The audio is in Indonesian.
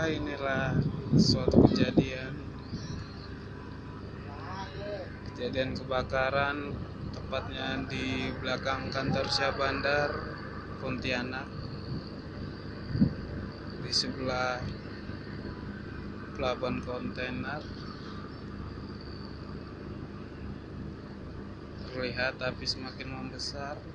inilah suatu kejadian kebakaran, tepatnya di belakang kantor Syah Bandar Pontianak, di sebelah pelabuhan kontainer. Terlihat api semakin membesar.